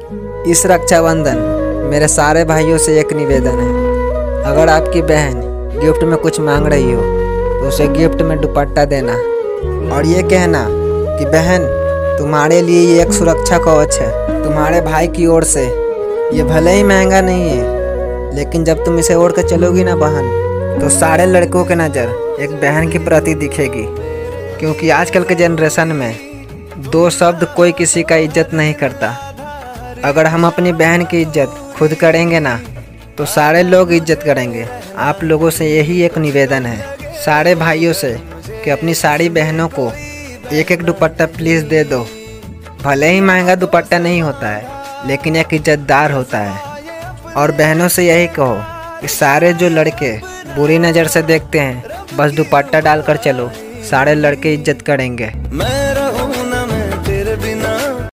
इस रक्षाबंधन मेरे सारे भाइयों से एक निवेदन है, अगर आपकी बहन गिफ्ट में कुछ मांग रही हो तो उसे गिफ्ट में दुपट्टा देना और ये कहना कि बहन तुम्हारे लिए ये एक सुरक्षा कवच है तुम्हारे भाई की ओर से। ये भले ही महंगा नहीं है, लेकिन जब तुम इसे ओढ़ कर चलोगी ना बहन, तो सारे लड़कों के नज़र एक बहन के प्रति दिखेगी। क्योंकि आजकल के जनरेशन में दो शब्द कोई किसी का इज्जत नहीं करता। अगर हम अपनी बहन की इज्जत खुद करेंगे ना, तो सारे लोग इज्जत करेंगे। आप लोगों से यही एक निवेदन है सारे भाइयों से कि अपनी सारी बहनों को एक एक दुपट्टा प्लीज़ दे दो। भले ही महंगा दुपट्टा नहीं होता है, लेकिन एक इज्जतदार होता है। और बहनों से यही कहो कि सारे जो लड़के बुरी नज़र से देखते हैं, बस दुपट्टा डालकर चलो, सारे लड़के इज्जत करेंगे।